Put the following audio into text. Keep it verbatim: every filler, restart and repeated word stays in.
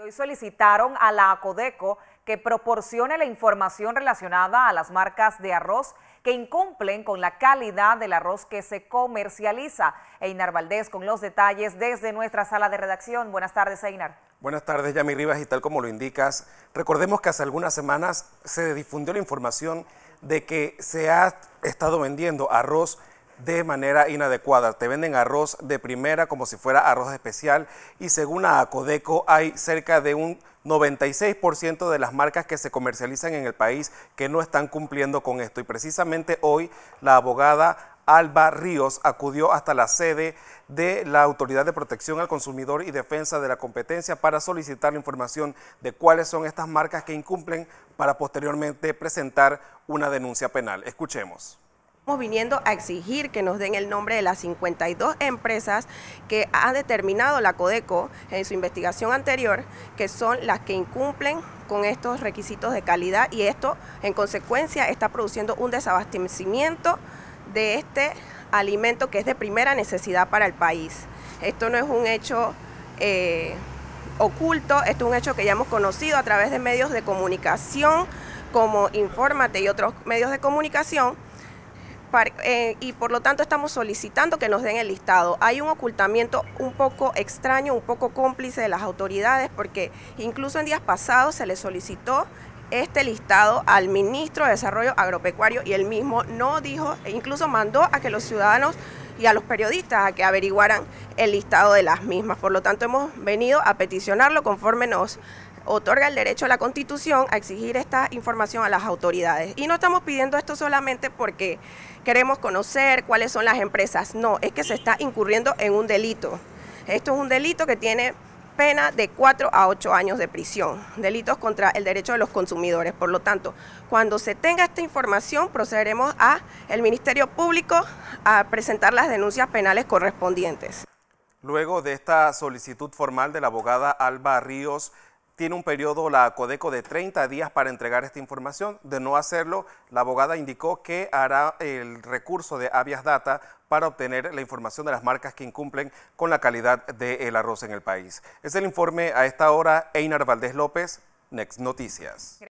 Hoy solicitaron a la ACODECO que proporcione la información relacionada a las marcas de arroz que incumplen con la calidad del arroz que se comercializa. Einar Valdés con los detalles desde nuestra sala de redacción. Buenas tardes, Einar. Buenas tardes, Yami Rivas, y tal como lo indicas, recordemos que hace algunas semanas se difundió la información de que se ha estado vendiendo arroz de manera inadecuada. Te venden arroz de primera como si fuera arroz especial, y según la ACODECO hay cerca de un noventa y seis por ciento de las marcas que se comercializan en el país que no están cumpliendo con esto. Y precisamente hoy la abogada Alba Ríos acudió hasta la sede de la Autoridad de Protección al Consumidor y Defensa de la Competencia para solicitar la información de cuáles son estas marcas que incumplen para posteriormente presentar una denuncia penal. Escuchemos. Estamos viniendo a exigir que nos den el nombre de las cincuenta y dos empresas que ha determinado la ACODECO en su investigación anterior, que son las que incumplen con estos requisitos de calidad, y esto en consecuencia está produciendo un desabastecimiento de este alimento que es de primera necesidad para el país. Esto no es un hecho eh, oculto, esto es un hecho que ya hemos conocido a través de medios de comunicación como Infórmate y otros medios de comunicación. Para, eh, y por lo tanto estamos solicitando que nos den el listado. Hay un ocultamiento un poco extraño, un poco cómplice de las autoridades, porque incluso en días pasados se le solicitó este listado al ministro de Desarrollo Agropecuario y él mismo no dijo, e incluso mandó a que los ciudadanos y a los periodistas a que averiguaran el listado de las mismas. Por lo tanto hemos venido a peticionarlo conforme nos otorga el derecho a la Constitución a exigir esta información a las autoridades. Y no estamos pidiendo esto solamente porque queremos conocer cuáles son las empresas, no, es que se está incurriendo en un delito. Esto es un delito que tiene pena de cuatro a ocho años de prisión, delitos contra el derecho de los consumidores. Por lo tanto, cuando se tenga esta información, procederemos a el Ministerio Público a presentar las denuncias penales correspondientes. Luego de esta solicitud formal de la abogada Alba Ríos, tiene un periodo la ACODECO de treinta días para entregar esta información. De no hacerlo, la abogada indicó que hará el recurso de habeas data para obtener la información de las marcas que incumplen con la calidad del arroz en el país. Es el informe a esta hora. Einar Valdés López, Next Noticias.